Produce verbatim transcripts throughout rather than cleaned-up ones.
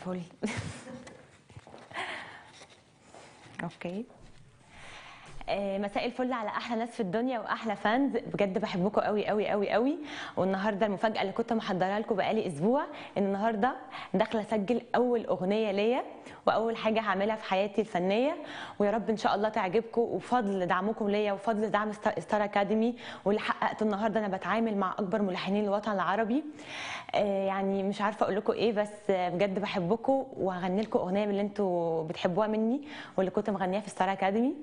الفل. اوكي. آه، مساء الفل على احلى ناس في الدنيا واحلى فانز، بجد بحبكم قوي قوي قوي قوي. والنهارده المفاجاه اللي كنت محضره لكم بقالي اسبوع، ان النهارده داخله اسجل اول اغنيه ليا واول حاجه هعملها في حياتي الفنيه، ويا رب ان شاء الله تعجبكم. وبفضل دعمكم ليا وفضل دعم ستار اكاديمي واللي حققته النهارده، انا بتعامل مع اكبر ملحنين الوطن العربي. آه، يعني مش عارفه اقول لكم ايه، بس بجد بحبكم، وهغني لكم اغنيه من اللي انتوا بتحبوها مني واللي كنت مغنيها في ستار اكاديمي.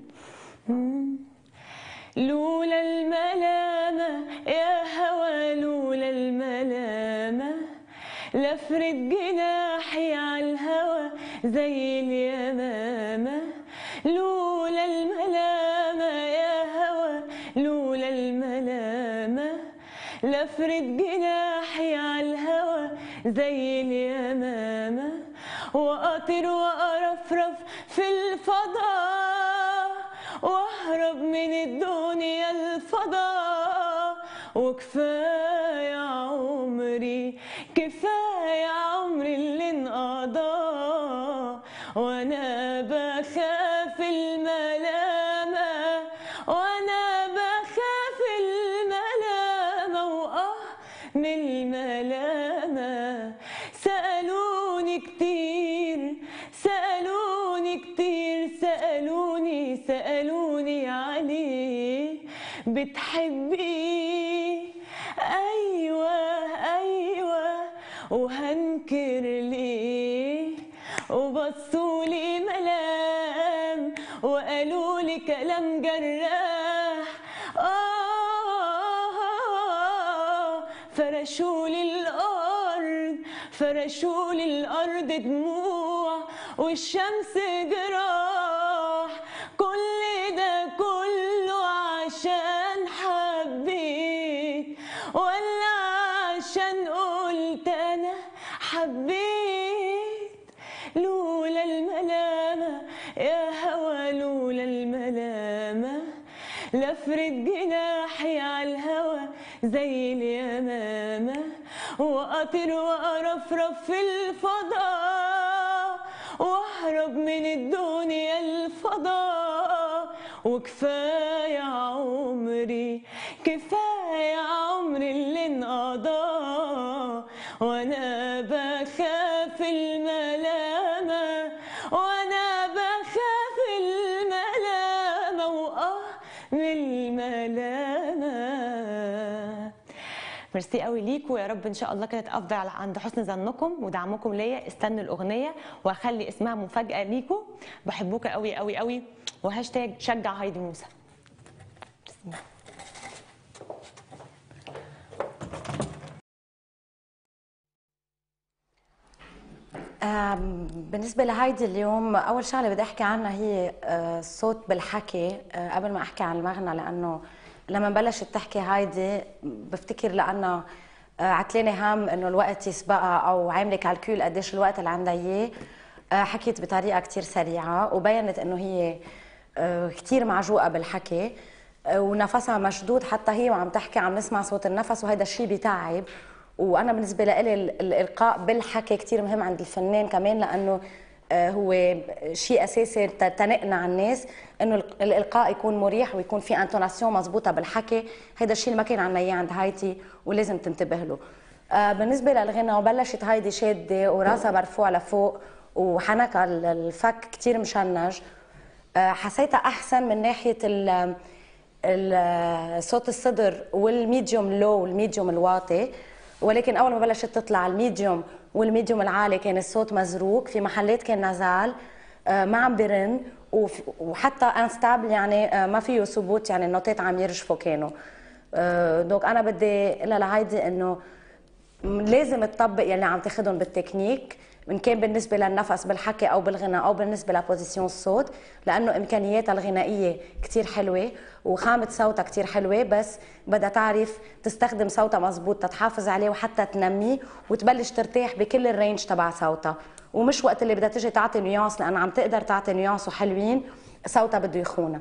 لولا الملامة يا هوى، لولا الملامة لفرد جناحي على الهوى زي اليمامة. لولا الملامة يا هوى، لولا الملامة لفرد جناحي على الهوى زي اليمامة، وأطير وأرفرف في الفضاء واهرب من الدنيا الفضاء. وكفايه عمري، كفايه عمري اللي انقضى، وانا بخاف الملامه، وانا بخاف الملامه، واه من الملامه. سالوني كتير، سالوني كتير، سالوني سالوني عليه، بتحبيه؟ ايوه ايوه، وهنكر ليه؟ وبصولي ملام وقالولي كلام جراح، آه فرشولي الأرض، فرشولي الأرض دموع والشمس جراح. كل ده كله عشان حبيت، ولا عشان قلت أنا حبيت؟ لولا الملامة يا هوى، لولا الملامة لفرد جناحي على الهوى زي اليمامة، وأطير وأرفرف في الفضاء واهرب من الدنيا الفضاء. وكفاية عمري، كفاية عمري اللي انقضى، وانا بخاف الملامة، وانا بخاف الملامة، واه من الملامة. ميرسي قوي ليكم، يا رب ان شاء الله كانت افضل عند حسن ظنكم ودعمكم ليا. استنوا الاغنيه وهخلي اسمها مفاجاه ليكم. بحبوكوا قوي قوي قوي، وهاشتاج شجع هايدي موسى. بالنسبة لهايدي اليوم، أول شغلة بدي أحكي عنها هي الصوت بالحكي قبل ما أحكي عن المغنى، لأنه لما بلشت تحكي هايدي بفتكر لأنه عتلاني هام إنه الوقت يسبقها، أو عاملة كالكول قديش الوقت اللي عندها إياه. حكيت بطريقة كتير سريعة وبينت إنه هي كتير معجوقة بالحكي ونفسها مشدود، حتى هي وعم تحكي عم نسمع صوت النفس، وهذا الشيء بيتعب. وانا بالنسبه لي الالقاء بالحكي كثير مهم عند الفنان كمان، لانه هو شيء اساسي تنقنع الناس انه الالقاء يكون مريح ويكون في انتوناسيون مضبوطه بالحكي. هذا الشيء اللي ما كان عندنا اياه عند هايدي ولازم تنتبه له. بالنسبه للغنى، وبلشت هايدي شاده وراسها مرفوع لفوق وحنكها الفك كثير مشنج. حسيتها احسن من ناحيه صوت الصدر والميديوم لو والميديوم الواطي، ولكن اول ما بلشت تطلع الميديوم والميديوم العالي كان الصوت مزروق، في محلات كان نزال ما عم برن، وحتى انستابل يعني ما فيه ثبوت، يعني النوتات عم يرجفوا كانوا. دونك انا بدي اقول لهايدي انه لازم تطبق يلي عم تاخذهم بالتكنيك، من كان بالنسبه للنفس بالحكي او بالغنى او بالنسبه لبوزيسيون الصوت، لانه امكانياتها الغنائيه كثير حلوه وخامه صوتها كثير حلوه، بس بدها تعرف تستخدم صوتها مزبوط تتحافظ عليه وحتى تنميه وتبلش ترتاح بكل الرينج تبع صوتها، ومش وقت اللي بدها تجي تعطي نيانس، لان عم تقدر تعطي نيانس وحلوين صوتها بده يخونها.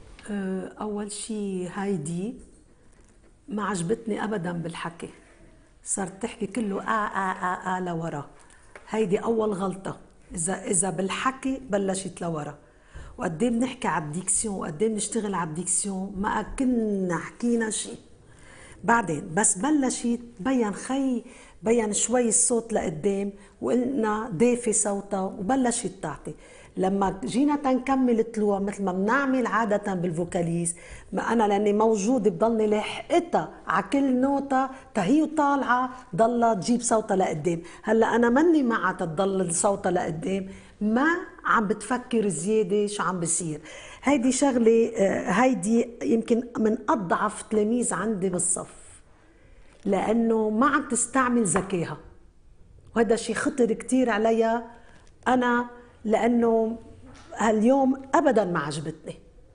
اول شيء هايدي ما عجبتني ابدا بالحكي، صارت تحكي كله آ آ آ آ لورا. هيدي أول غلطة، إذا إذا بالحكي بلشت لورا. وقد ايه بنحكي على الديكسيون وقد ايه بنشتغل على الديكسيون ما كنا حكينا شيء. بعدين بس بلشت بين خي بين شوي الصوت لقدام وقلنا دافي صوتها وبلشت تعطي. لما جينا تنكمل طلوع مثل ما بنعمل عادة بالفوكاليز، ما أنا لأني موجودة بضلني لاحقتها على كل نوتة تهي وطالعة ضلها تجيب صوتها لقدام. هلا أنا مني معها تضل صوتها لقدام، ما عم بتفكر زيادة شو عم بصير. هيدي شغلة، هيدي يمكن من أضعف تلاميذ عندي بالصف، لأنه ما عم تستعمل ذكائها، وهذا شيء خطر كتير عليها أنا، لأنه هاليوم أبداً ما عجبتني.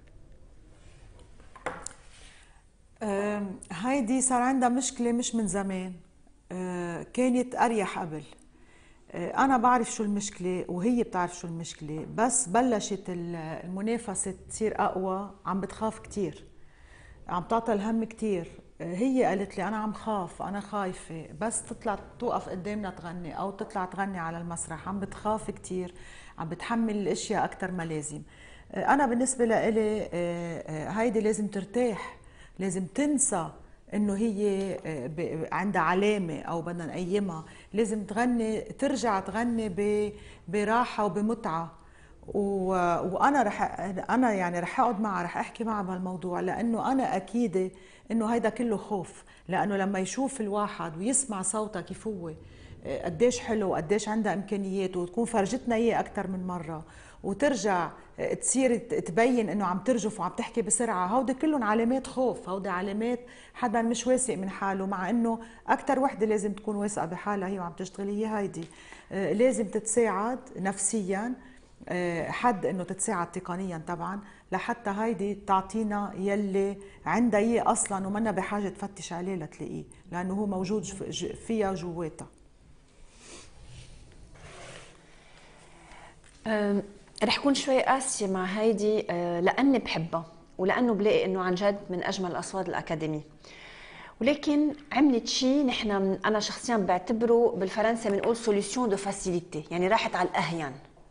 هيدي صار عندها مشكلة مش من زمان، كانت أريح قبل. أنا بعرف شو المشكلة وهي بتعرف شو المشكلة، بس بلشت المنافسة تصير أقوى، عم بتخاف كتير، عم تعطى الهم كتير. هي قالت لي أنا عم خاف، أنا خايفة، بس تطلع توقف قدامنا تغني أو تطلع تغني على المسرح عم بتخاف كتير، عم بتحمل الأشياء أكتر ما لازم. أنا بالنسبة لإلي هيدي لازم ترتاح، لازم تنسى إنه هي عندها علامة أو بدنا نقيمها، لازم تغني، ترجع تغني براحة وبمتعة. وانا رح انا يعني رح اقعد معها، رح احكي معها بهالموضوع، لانه انا اكيده انه هيدا كله خوف. لانه لما يشوف الواحد ويسمع صوتها كيف هو قديش حلو وقديش عندها امكانيات، وتكون فرجتنا اياه اكثر من مره، وترجع تصير تبين انه عم ترجف وعم تحكي بسرعه، هودي كلهم علامات خوف، هودي علامات حدا مش واثق من حاله. مع انه اكثر وحده لازم تكون واثقه بحالها هي وعم تشتغل هي هيدي. لازم تتساعد نفسيا، حد انه تتساعد تقنيا طبعا، لحتى هيدي تعطينا يلي عندها اياه اصلا ومنا بحاجه تفتش عليه لتلاقيه، لانه هو موجود فيها جواتها. رح كون شوي قاسيه مع هيدي لاني بحبها ولانه بلاقي انه عن جد من اجمل الاصوات الاكاديمي، ولكن عملت شيء نحن انا شخصيا بعتبره بالفرنسي بنقول سوليسيون دو فاسيليتي، يعني راحت على الاهين.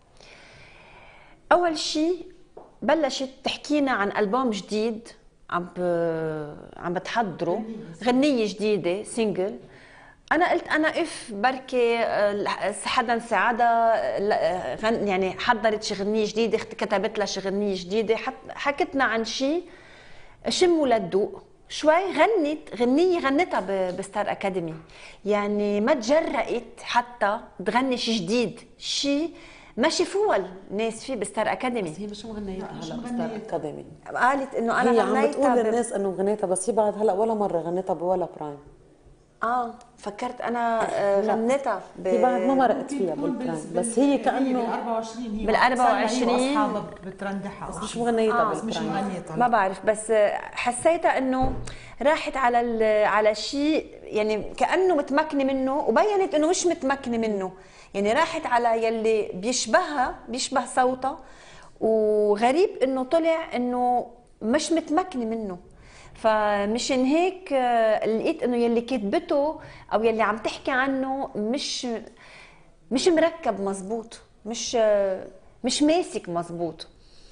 اول شيء بلشت تحكينا عن ألبوم جديد عم ب... عم بتحضره، غنية جديدة سينجل. أنا قلت أنا إف بركي حدا ساعدها، غن... يعني حضرت شي غنية جديدة، كتبت لها شي غنية جديدة، حكتنا عن شي شموا للذوق شوي، غنت غنية غنتها بستار أكاديمي، يعني ما تجرأت حتى تغني شي جديد، شي ما شافوها الناس فيه بستار اكاديمي. بس هي مش مغنيتها هلا بستار اكاديمي، قالت انه انا هي غنيتها. عم بتقول للناس انه غنيتها، بس هي بعد هلا ولا مره غنيتها بولا برايم. اه فكرت انا غنيتها ب... هي بعد ما مرقت فيها بالبرايم، بس هي كانه بال أربعة وعشرين هي بال أربعة وعشرين واصحابها بترندحها، بس مش مغنيتها آه بالبرايم. مش مغنيتها ما بعرف، بس حسيتها انه راحت على على شيء يعني كانه متمكنه منه، وبينت انه مش متمكنه منه، يعني راحت على يلي بيشبهها، بيشبه صوتها، وغريب انه طلع انه مش متمكنه منه. فمشان هيك لقيت انه يلي كتبته او يلي عم تحكي عنه مش مش مركب مزبوط، مش مش ماسك مزبوط.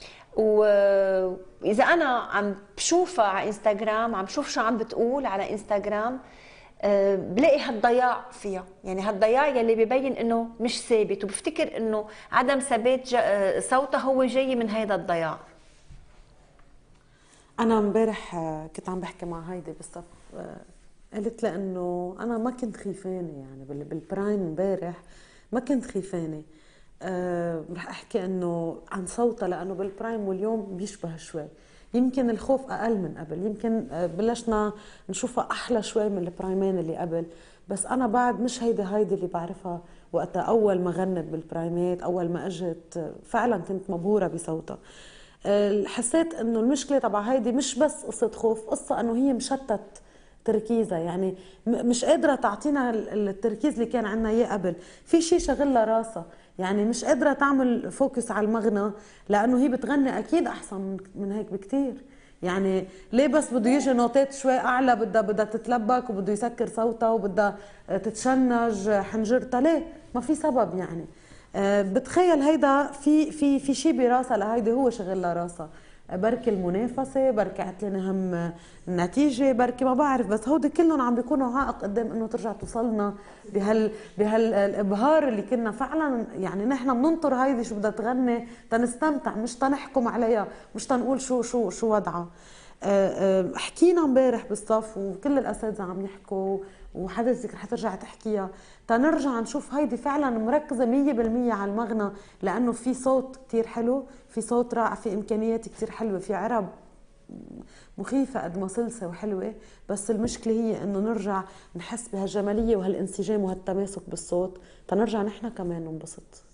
واذا انا عم بشوفها على انستغرام، عم بشوف شو عم بتقول على انستغرام، بلاقي هالضياع فيها، يعني هالضياع يلي ببين انه مش ثابت، وبفتكر انه عدم ثبات صوتها هو جاي من هيدا الضياع. انا امبارح كنت عم بحكي مع هيدي بالصف، قالت لي انه انا ما كنت خيفانه، يعني بالبرايم امبارح ما كنت خيفانه. أه رح احكي انه عن صوتها، لانه بالبرايم واليوم بيشبه شوي، يمكن الخوف اقل من قبل، يمكن بلشنا نشوفها احلى شوي من البرايمين اللي قبل، بس انا بعد مش هيدي هيدي اللي بعرفها وقتها اول ما غنت بالبرايمات، اول ما اجت فعلا كنت مبهوره بصوتها. حسيت انه المشكله تبع هيدي مش بس قصه خوف، قصه انه هي مشتت تركيزها، يعني مش قادره تعطينا التركيز اللي كان عندنا اياه قبل، في شيء شغلها راسها، يعني مش قادره تعمل فوكس على المغنى، لانه هي بتغني اكيد احسن من هيك بكتير، يعني ليه بس بده يجي نوتات شوي اعلى بدها بدها تتلبك وبده يسكر صوتها وبدها تتشنج حنجرتها؟ ليه؟ ما في سبب يعني. أه بتخيل هيدا في في في شيء براسها لهيدي هو شغل لها راسها، بركي المنافسه، بركي عتلنا هم النتيجه، بركي ما بعرف، بس هودي كلهم عم بيكونوا عائق قدام انه ترجع توصلنا بهال بهالابهار اللي كنا فعلا يعني نحن بننطر هيدي شو بدها تغني تنستمتع، مش تنحكم عليها، مش تنقول شو شو شو وضعها. حكينا امبارح بالصف وكل الاساتذه عم يحكوا وحضرتك رح ترجع تحكيها، تنرجع نشوف هيدي فعلا مركزه مية بالمية على المغنى، لانه في صوت كثير حلو، في صوت رائع، في امكانيات كثير حلوه، في عرب مخيفه قد ما سلسه وحلوه، بس المشكله هي انه نرجع نحس بهالجماليه وهالانسجام وهالتماسك بالصوت تنرجع نحن كمان ننبسط.